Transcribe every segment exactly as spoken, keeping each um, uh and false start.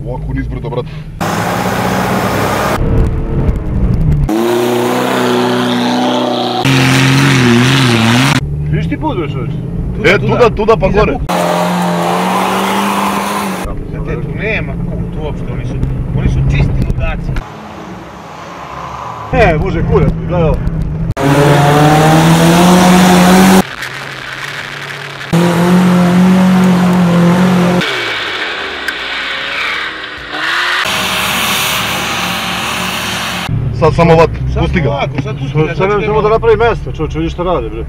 Ovako nizbrdo, brate. Viš ti put, čovječ? E, tuda, tuda pa gore. Znate, tu nema put uopšte, oni su, oni su čisti ludaci. E, može kurat, gledaj ovo. Sad samo vat, pusti ga. Sad sad pusti ga. Sad nemoj samo da napravi mjesto, čovječ, vidi šta rade, bre.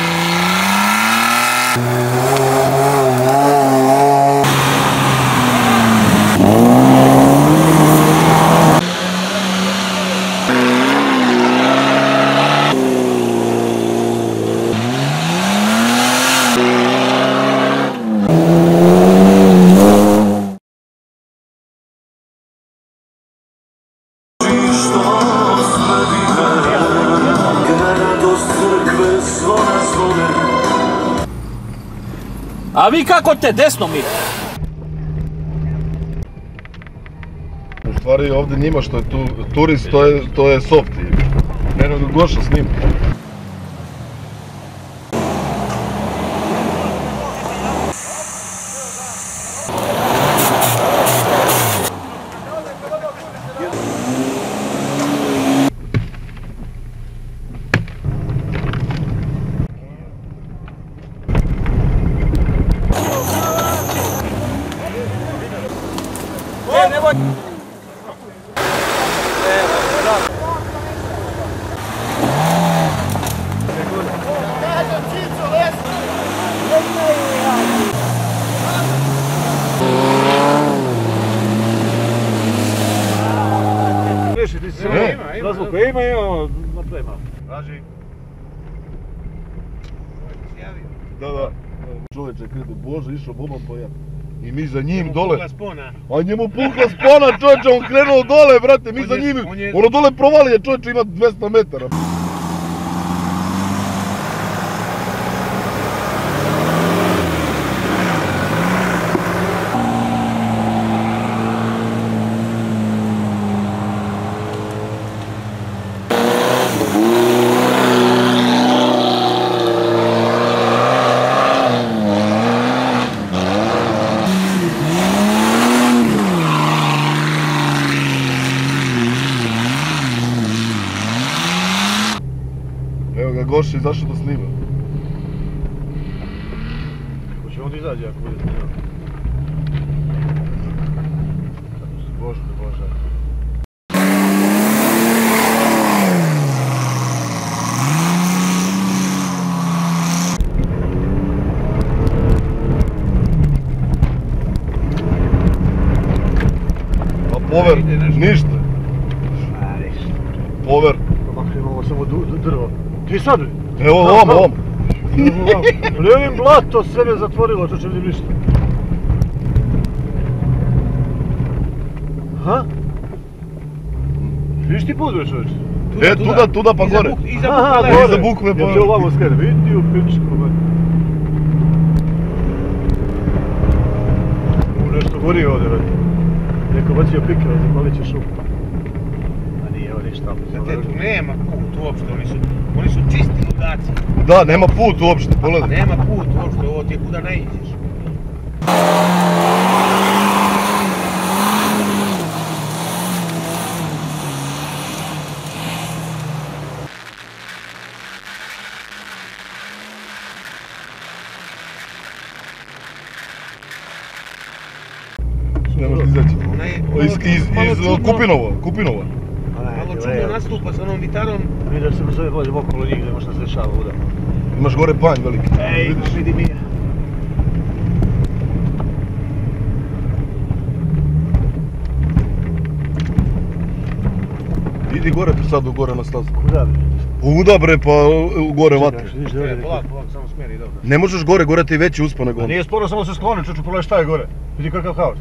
A vi kako te, desno mi? U stvari ovdje njima što je tu turist, to je, to je soft. Ne nego Goša s njim. Razluka ima i ono, napravimo. Važi. Da, da. Čovječe kredo, Bože, išao bomba po jedan. I mi za njim dole. A njemu pukla spona, čovječe, on krenuo dole, brate, mi za njim. Ono dole provalije, čovječe, ima dvesta metara. Evo ga, Goša izašao da snima. Hoće on da izađe ako bude snimao. Bože, Bože. A pover, ništa. Pover. Makar imamo samo drvo. Ti sad bi? Evo ovom, ovom. Lijevim blato, sve me zatvorilo, čoče vidim ništa. Ha? Viš ti put, bre, čoveč? E, tuda, tuda pa gore. Iza bukve pa... Ja ću ovamo skene, vidi u pičku, bre. U nešto gori ovdje, bre. Neko bacio pikera, zapalit će šup. A nije ovo ništa. Znate, tu nema put uopšte, oni su, oni su čisti ludaci. Da, nema put uopšte, pogledaj. Nema put uopšte, ovo ti je kuda ne iđeš. Ne možeš izaći. Iz, iz, iz Kupinova, Kupinova. Malo čudno nastupa sa onom gitarom. Vidio se brzo dođem okolo njih, gdje možda se dešava uda. Imaš gore panj veliki. Ej, vidi mi. Idi gore sad gore na stazu. Kuda bi? Uda bre, pa gore vatre. E, polako, polako, samo smjeri, dobro. Ne možeš gore, gore ti je veći uspon nego on. Nije sporo, samo se skloni, čuču, pogledaj šta je gore. Vidi kakav haos.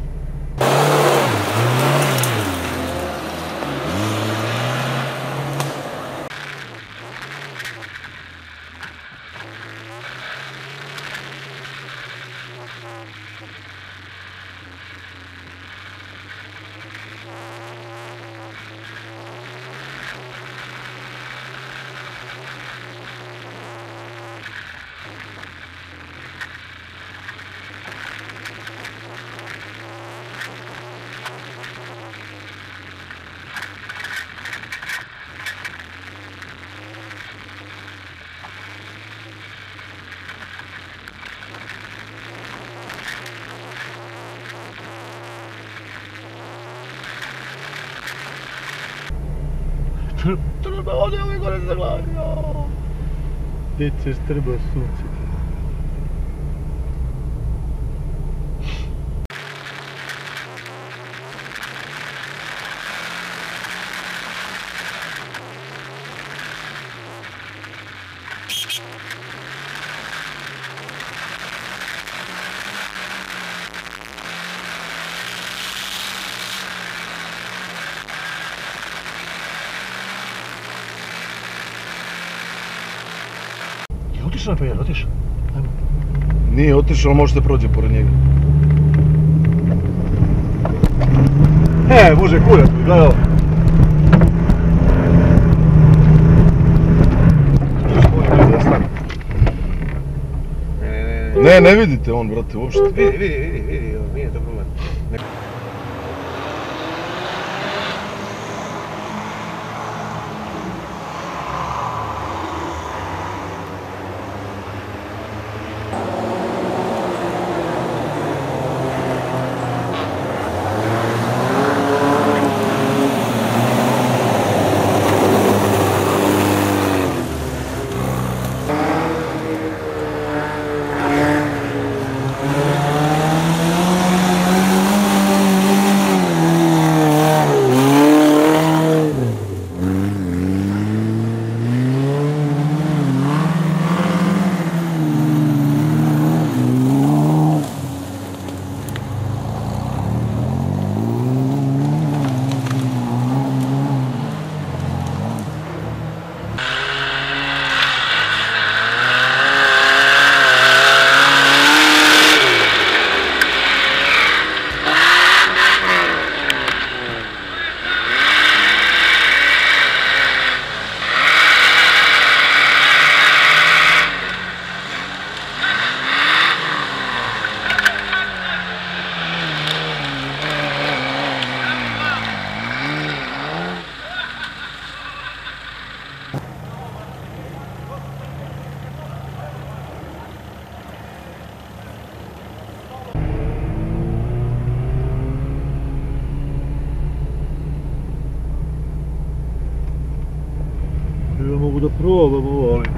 Treba ovdje ove gore za glavi. Gdje ćeš treba sunce? Otišao je Pejar, otišao. Nije otišao, ali možete prođe pored njega. E, može kurac, gledaj ovo. Ne, ne vidite on, brate, uopšte. Vidi, vidi, vidi, vidi, nije to problem. Ja mogu da probam ovo, ali...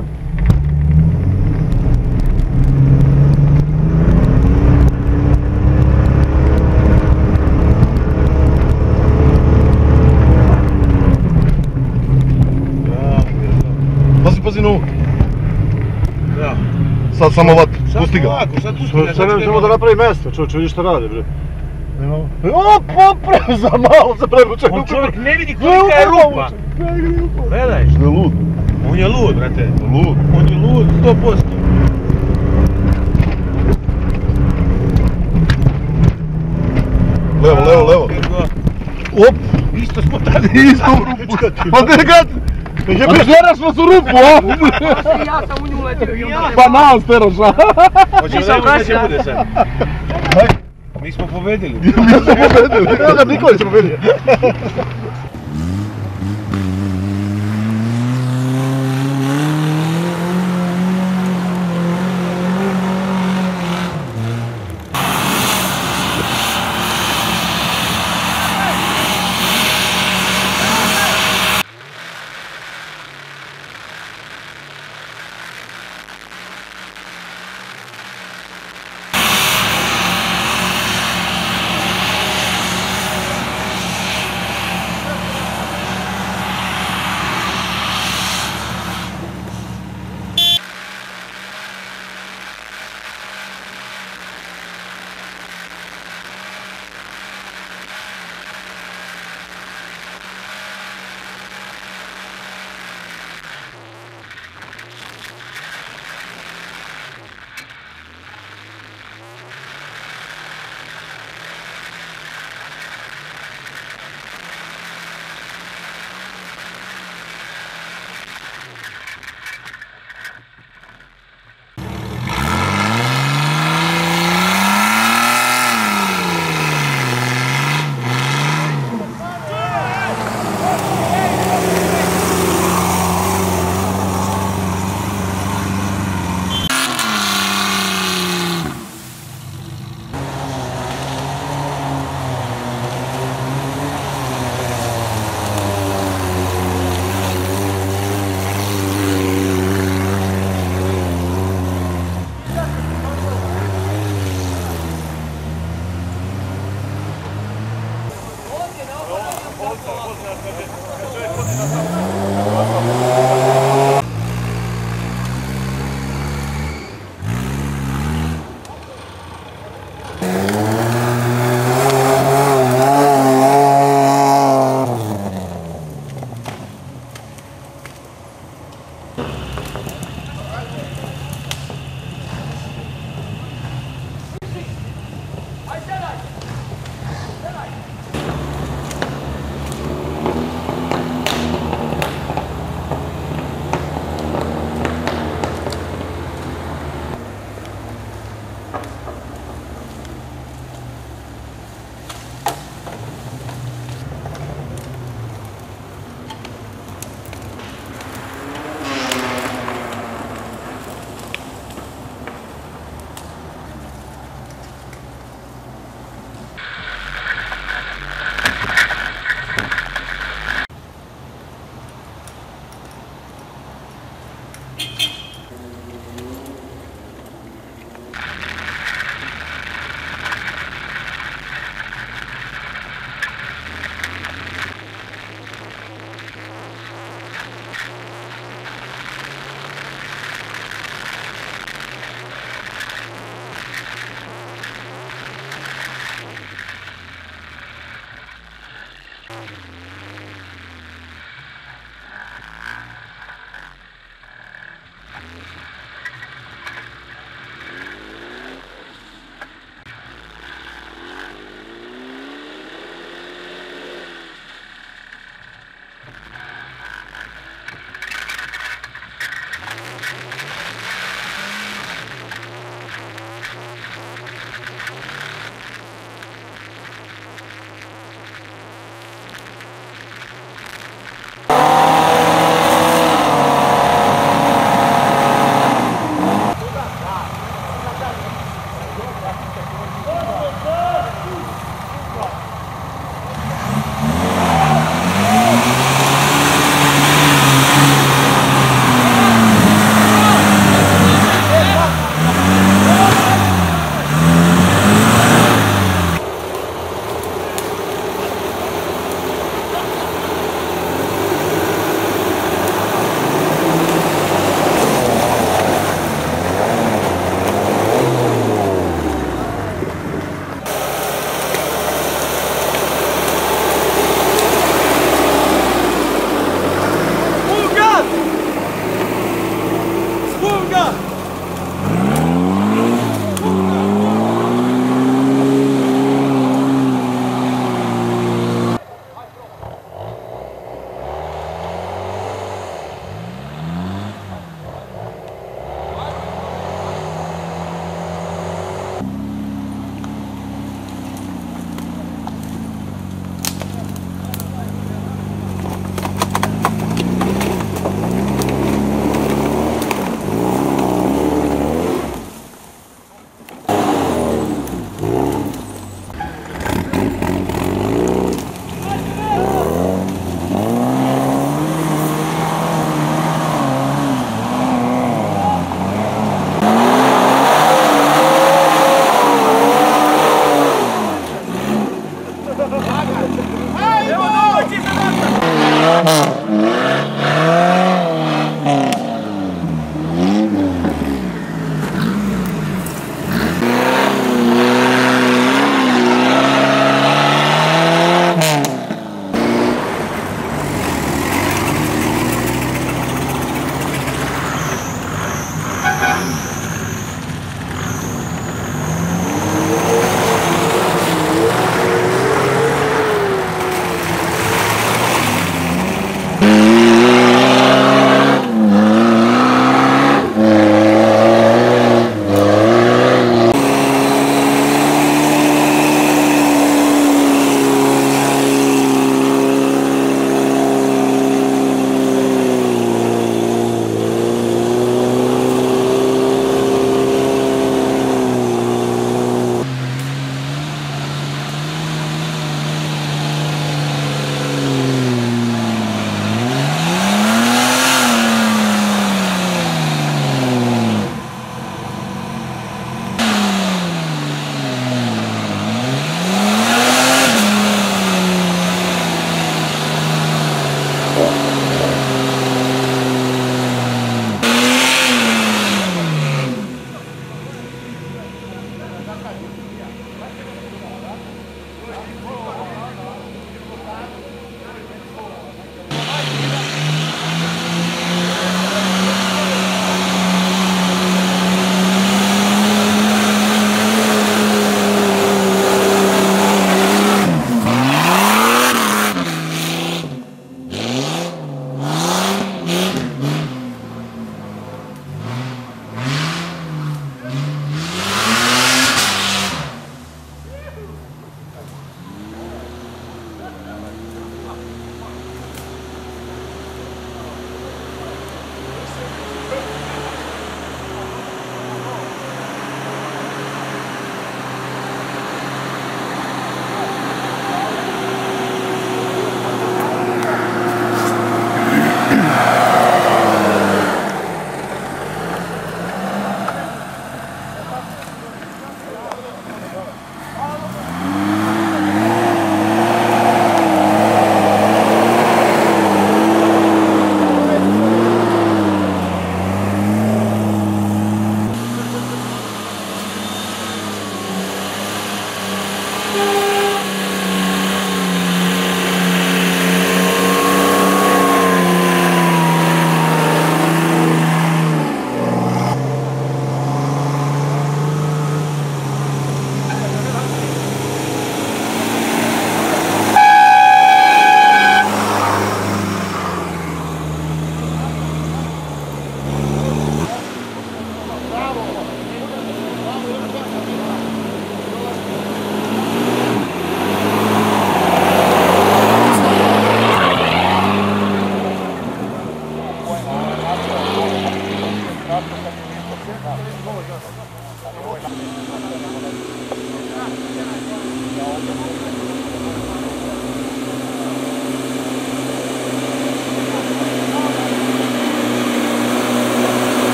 Pazi, pazi na ovo. Da. Sad samo ovako, pusti ga. Ovako, sad pusti ga. Sad ne samo da napravi mjesto, čovječe, vidi šta rade, bre. Opa, pre, za malo se prevuče. On čovjek ne vidi kolika je rupa. Gledaj. Što je lud? On je lud, brate. Lud. On je lud, sto posto. Levo, levo, levo. Op! Isto smo tada. Isto u rupu. Pa gdje ga... Žeraš nas u rupu, a? Ja sam u nju letio i onda... Pa nas teraš, a? Hoćemo da vidimo šta će bude sad. Mi smo pobedili. Mi smo pobedili. Evo ga, Nikolić pobedio. dosta, Bosna kad je čovjek potina tamo.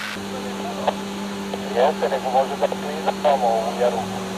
Jeste, nego može da klizamo u Jaruku.